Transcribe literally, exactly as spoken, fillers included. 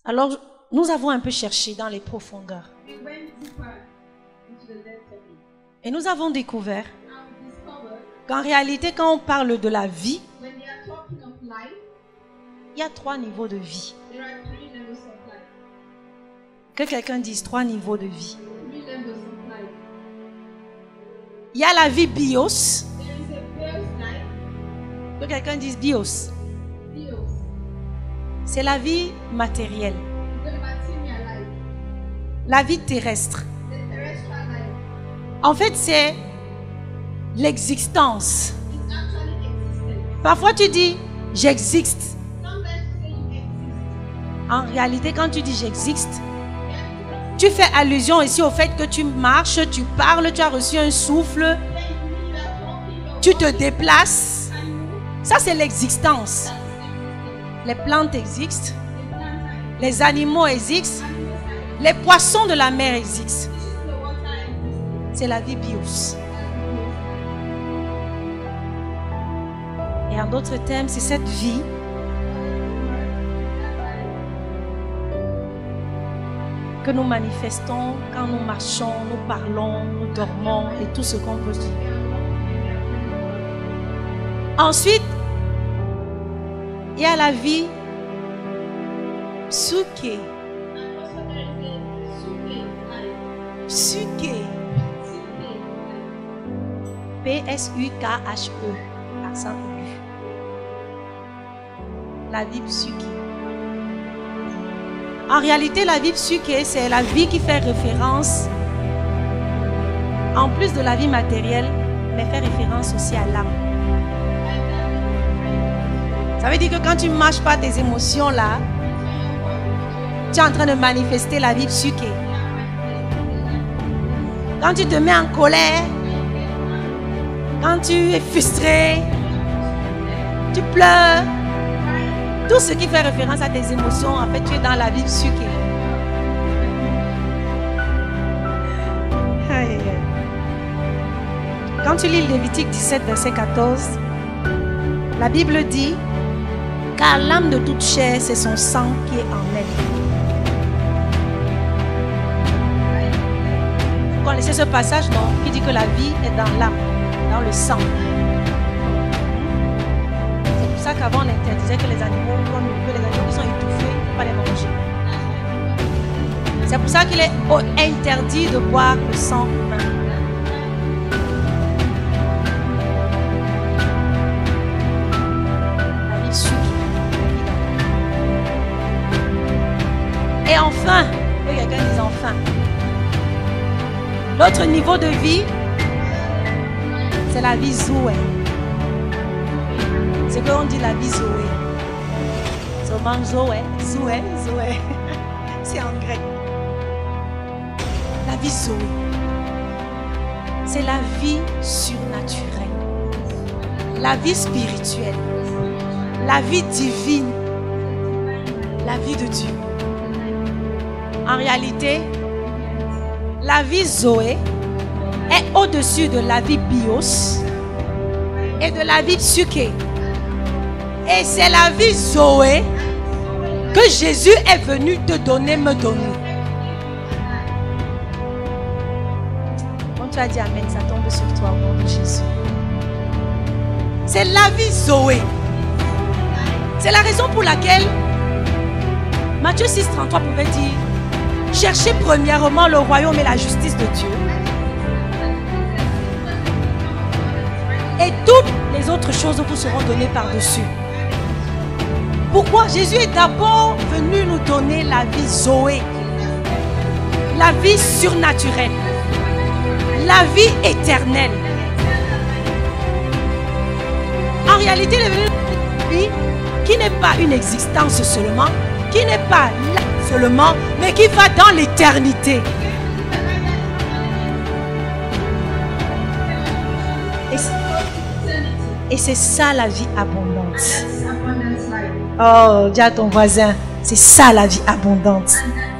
Alors, nous avons un peu cherché dans les profondeurs. Et nous avons découvert qu'en réalité, quand on parle de la vie, il y a trois niveaux de vie. Que quelqu'un dise trois niveaux de vie. Il y a la vie bios. Que quelqu'un dise bios. C'est la vie matérielle. La vie terrestre. En fait, c'est l'existence. Parfois, tu dis j'existe. En réalité, quand tu dis j'existe, tu fais allusion ici au fait que tu marches, tu parles, tu as reçu un souffle, tu te déplaces. Ça, c'est l'existence. Les plantes existent, les animaux existent, les poissons de la mer existent. C'est la vie bios. Et en d'autres termes, c'est cette vie que nous manifestons quand nous marchons, nous parlons, nous dormons et tout ce qu'on peut dire. Ensuite, il y a la vie psyché. Psyché. P S U K H E. Accent aigu. La vie psyché. En réalité, la vie psyché, c'est la vie qui fait référence, en plus de la vie matérielle, mais fait référence aussi à l'âme. Ça veut dire que quand tu ne marches pas tes émotions là, tu es en train de manifester la vie psyché. Quand tu te mets en colère, quand tu es frustré, tu pleures, tout ce qui fait référence à tes émotions, en fait, tu es dans la vie psyché. Quand tu lis Lévitique dix-sept, verset quatorze, la Bible dit: car l'âme de toute chair, c'est son sang qui est en elle. Vous connaissez ce passage, non? Qui dit que la vie est dans l'âme, dans le sang. C'est pour ça qu'avant on interdisait que les animaux, comme que les animaux qui sont étouffés, il ne faut pas les manger. C'est pour ça qu'il est interdit de boire le sang humain. Et enfin, que quelqu'un dise enfin. L'autre niveau de vie, c'est la vie Zoé. C'est qu'on dit la vie Zoé. Seulement Zoé, Zoé, Zoé. C'est en grec. La vie Zoé. C'est la vie surnaturelle. La vie spirituelle. La vie divine. La vie de Dieu. En réalité, la vie Zoé est au-dessus de la vie bios et de la vie psyché. Et c'est la vie Zoé que Jésus est venu te donner, me donner. Quand tu as dit Amen, ça tombe sur toi au nom de Jésus. C'est la vie Zoé. C'est la raison pour laquelle Matthieu six, trente-trois pouvait dire: cherchez premièrement le royaume et la justice de Dieu, et toutes les autres choses vous seront données par-dessus. Pourquoi? Jésus est d'abord venu nous donner la vie Zoé, la vie surnaturelle, la vie éternelle. En réalité, il est venu nous donner une vie qui n'est pas une existence seulement, qui n'est pas là seulement, mais qui va dans l'éternité. Et c'est ça la vie abondante. Oh, dis à ton voisin, c'est ça la vie abondante.